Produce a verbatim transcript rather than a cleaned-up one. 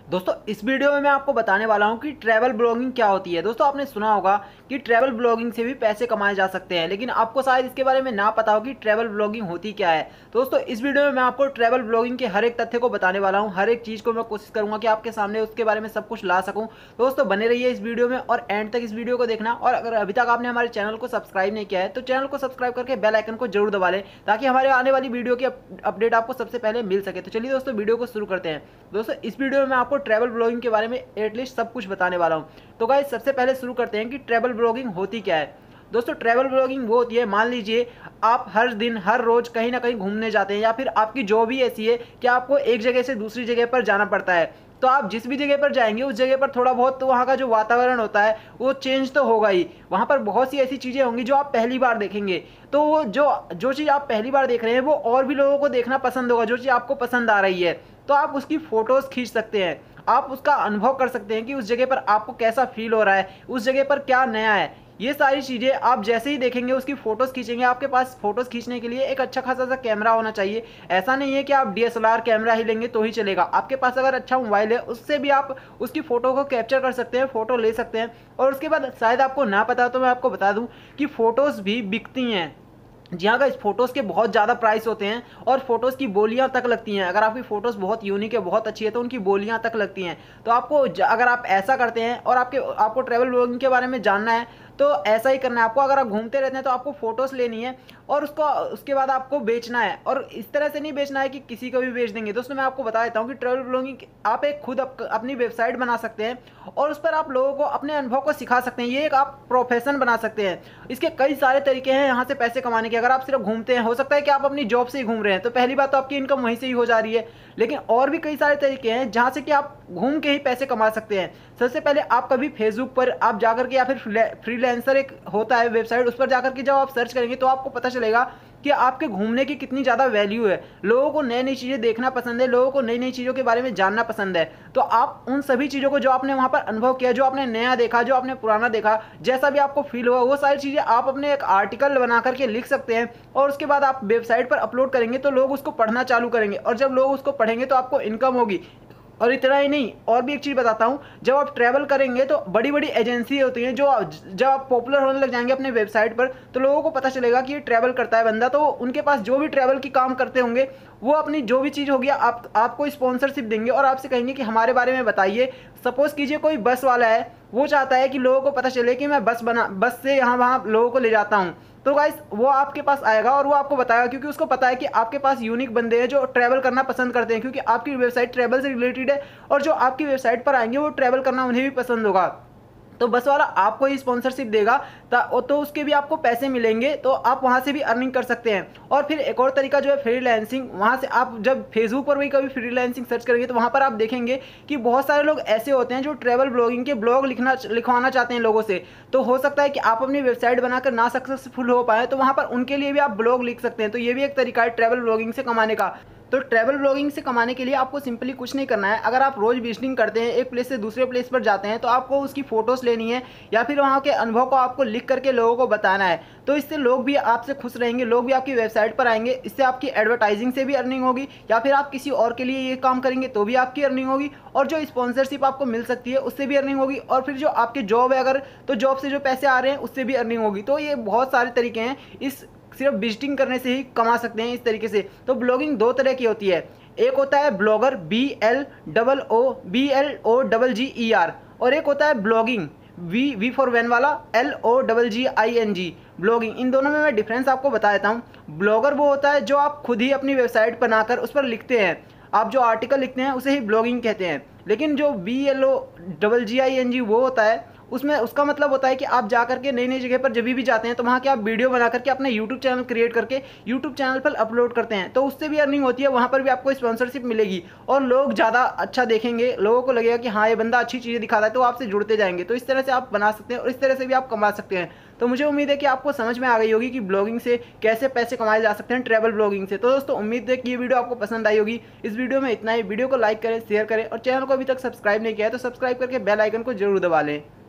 दोस्तों इस वीडियो में मैं आपको बताने वाला हूं कि ट्रैवल ब्लॉगिंग क्या होती है। दोस्तों आपने सुना होगा कि ट्रैवल ब्लॉगिंग से भी पैसे कमाए जा सकते हैं, लेकिन आपको शायद इसके बारे में ना पता हो कि ट्रैवल ब्लॉगिंग होती क्या है। तो दोस्तों इस वीडियो में मैं आपको ट्रैवल ब्लॉगिंग के हर एक तथ्य को बताने वाला हूं, हर एक चीज़ को मैं कोशिश करूंगा कि आपके सामने उसके बारे में सब कुछ ला सकूँ। तो दोस्तों बने रहिए इस वीडियो में और एंड तक इस वीडियो को देखना। और अगर अभी तक आपने हमारे चैनल को सब्सक्राइब नहीं किया है तो चैनल को सब्सक्राइब करके बेल आइकन को जरूर दबा लें, ताकि हमारे आने वाली वीडियो की अपडेट आपको सबसे पहले मिल सके। तो चलिए दोस्तों वीडियो को शुरू करते हैं। दोस्तों इस वीडियो में मैं आपको ट्रैवल ब्लॉगिंग के बारे में एटलीस्ट सब कुछ बताने वाला हूं। तो गाइस सबसे पहले शुरू करते हैं कि ट्रैवल ब्लॉगिंग होती क्या है। दोस्तों ट्रैवल ब्लॉगिंग वो होती है, मान लीजिए आप हर दिन हर रोज कहीं ना कहीं घूमने जाते हैं, या फिर आपकी जॉब ही ऐसी है कि आपको एक जगह से दूसरी जगह पर जाना पड़ता है। तो आप जिस भी जगह पर जाएंगे उस जगह पर थोड़ा बहुत तो वहाँ का जो वातावरण होता है वो चेंज तो होगा ही। वहाँ पर बहुत सी ऐसी चीज़ें होंगी जो आप पहली बार देखेंगे। तो वो जो जो चीज़ आप पहली बार देख रहे हैं वो और भी लोगों को देखना पसंद होगा, जो चीज़ आपको पसंद आ रही है। तो आप उसकी फ़ोटोज़ खींच सकते हैं, आप उसका अनुभव कर सकते हैं कि उस जगह पर आपको कैसा फील हो रहा है, उस जगह पर क्या नया है। ये सारी चीज़ें आप जैसे ही देखेंगे उसकी फ़ोटोज़ खींचेंगे। आपके पास फ़ोटोज़ खींचने के लिए एक अच्छा खासा सा कैमरा होना चाहिए। ऐसा नहीं है कि आप D S L R camera ही लेंगे तो ही चलेगा। आपके पास अगर अच्छा मोबाइल है उससे भी आप उसकी फ़ोटो को कैप्चर कर सकते हैं, फ़ोटो ले सकते हैं। और उसके बाद शायद आपको ना पता तो मैं आपको बता दूँ कि फ़ोटोज़ भी बिकती हैं। जी हाँ गाइस, फोटोज़ के बहुत ज़्यादा प्राइस होते हैं और फोटोज़ की बोलियाँ तक लगती हैं। अगर आपकी फ़ोटोज़ बहुत यूनिक है, बहुत अच्छी है, तो उनकी बोलियाँ तक लगती हैं। तो आपको अगर आप ऐसा करते हैं और आपके आपको ट्रैवल ब्लॉगिंग के बारे में जानना है तो ऐसा ही करना है आपको। अगर आप घूमते रहते हैं तो आपको फ़ोटोज़ लेनी है और उसको उसके बाद आपको बेचना है। और इस तरह से नहीं बेचना है कि किसी को भी बेच देंगे। दोस्तों मैं आपको बता देता हूँ कि ट्रैवल ब्लॉगिंग आप एक खुद अप, अपनी वेबसाइट बना सकते हैं और उस पर आप लोगों को अपने अनुभव को सिखा सकते हैं। ये एक आप प्रोफेशन बना सकते हैं। इसके कई सारे तरीके हैं यहाँ से पैसे कमाने के। अगर आप सिर्फ घूमते हैं, हो सकता है कि आप अपनी जॉब से ही घूम रहे हैं, तो पहली बात तो आपकी इनकम वहीं से ही हो जा रही है। लेकिन और भी कई सारे तरीके हैं जहाँ से कि आप घूम के ही पैसे कमा सकते हैं। सबसे पहले आप कभी फेसबुक पर आप जाकर के, या फिर फ्रीलांसर एक होता है वेबसाइट, उस पर जाकर के जब आप सर्च करेंगे तो आपको पता चलेगा कि आपके घूमने की कितनी ज़्यादा वैल्यू है। लोगों को नई नई चीज़ें देखना पसंद है, लोगों को नई नई चीज़ों के बारे में जानना पसंद है। तो आप उन सभी चीज़ों को जो आपने वहाँ पर अनुभव किया, जो आपने नया देखा, जो आपने पुराना देखा, जैसा भी आपको फील हुआ, वो सारी चीज़ें आप अपने एक आर्टिकल बना करके लिख सकते हैं। और उसके बाद आप वेबसाइट पर अपलोड करेंगे तो लोग उसको पढ़ना चालू करेंगे, और जब लोग उसको पढ़ेंगे तो आपको इनकम होगी। और इतना ही नहीं, और भी एक चीज़ बताता हूँ। जब आप ट्रैवल करेंगे तो बड़ी बड़ी एजेंसी होती हैं, जो जब आप पॉपुलर होने लग जाएंगे अपने वेबसाइट पर तो लोगों को पता चलेगा कि ये ट्रैवल करता है बंदा। तो उनके पास जो भी ट्रैवल की काम करते होंगे वो अपनी जो भी चीज़ होगी आप आपको स्पॉन्सरशिप देंगे और आपसे कहेंगे कि हमारे बारे में बताइए। सपोज़ कीजिए कोई बस वाला है, वो चाहता है कि लोगों को पता चले कि मैं बस बना बस से यहाँ वहाँ लोगों को ले जाता हूँ। तो गाइस वो आपके पास आएगा और वो आपको बताएगा, क्योंकि उसको पता है कि आपके पास यूनिक बंदे हैं जो ट्रैवल करना पसंद करते हैं, क्योंकि आपकी वेबसाइट ट्रैवल से रिलेटेड है। और जो आपकी वेबसाइट पर आएंगे वो ट्रैवल करना उन्हें भी पसंद होगा। तो बस वाला आपको ही स्पॉन्सरशिप देगा तो उसके भी आपको पैसे मिलेंगे, तो आप वहाँ से भी अर्निंग कर सकते हैं। और फिर एक और तरीका जो है फ्रीलांसिंग। वहाँ से आप जब फेसबुक पर भी कभी फ्रीलांसिंग सर्च करेंगे तो वहाँ पर आप देखेंगे कि बहुत सारे लोग ऐसे होते हैं जो ट्रैवल ब्लॉगिंग के ब्लॉग लिखना लिखवाना चाहते हैं लोगों से। तो हो सकता है कि आप अपनी वेबसाइट बनाकर ना सक्सेसफुल हो पाए, तो वहाँ पर उनके लिए भी आप ब्लॉग लिख सकते हैं। तो ये भी एक तरीका है ट्रैवल ब्लॉगिंग से कमाने का। तो ट्रैवल ब्लॉगिंग से कमाने के लिए आपको सिंपली कुछ नहीं करना है। अगर आप रोज़ विजिटिंग करते हैं, एक प्लेस से दूसरे प्लेस पर जाते हैं, तो आपको उसकी फ़ोटोज़ लेनी है या फिर वहाँ के अनुभव को आपको लिख करके लोगों को बताना है। तो इससे लोग भी आपसे खुश रहेंगे, लोग भी आपकी वेबसाइट पर आएंगे। इससे आपकी एडवर्टाइजिंग से भी अर्निंग होगी, या फिर आप किसी और के लिए ये काम करेंगे तो भी आपकी अर्निंग होगी। और जो स्पॉन्सरशिप आपको मिल सकती है उससे भी अर्निंग होगी। और फिर जो आपकी जॉब है अगर, तो जॉब से जो पैसे आ रहे हैं उससे भी अर्निंग होगी। तो ये बहुत सारे तरीके हैं, इस सिर्फ विजिटिंग करने से ही कमा सकते हैं इस तरीके से। तो ब्लॉगिंग दो तरह की होती है। एक होता है blogger, B L double O B L O double G E R, और एक होता है blogging, V V for van वाला, L O double G I N G, blogging. इन दोनों में मैं डिफरेंस आपको बता देता हूँ। ब्लॉगर वो होता है जो आप खुद ही अपनी वेबसाइट बनाकर उस पर लिखते हैं, आप जो आर्टिकल लिखते हैं उसे ही ब्लॉगिंग कहते हैं। लेकिन जो B L O double G I N G वो होता है, उसमें उसका मतलब होता है कि आप जा करके नई नई जगह पर जब भी जाते हैं तो वहाँ के आप वीडियो बना करके अपना यूट्यूब चैनल क्रिएट करके यूट्यूब चैनल पर अपलोड करते हैं। तो उससे भी अर्निंग होती है, वहाँ पर भी आपको स्पॉन्सरशिप मिलेगी और लोग ज़्यादा अच्छा देखेंगे, लोगों को लगेगा कि हाँ ये बंदा अच्छी चीज़ें दिखाता है, तो आपसे जुड़ते जाएंगे। तो इस तरह से आप बना सकते हैं और इस तरह से भी आप कमा सकते हैं। तो मुझे उम्मीद है कि आपको समझ में आ गई होगी कि ब्लॉगिंग से कैसे पैसे कमाए जा सकते हैं, ट्रैवल ब्लॉगिंग से। तो दोस्तों उम्मीद है कि ये वीडियो आपको पसंद आई होगी। इस वीडियो में इतना ही। वीडियो को लाइक करें, शेयर करें और चैनल को अभी तक सब्सक्राइब नहीं किया है तो सब्सक्राइब करके बेल आइकन को जरूर दबा लें।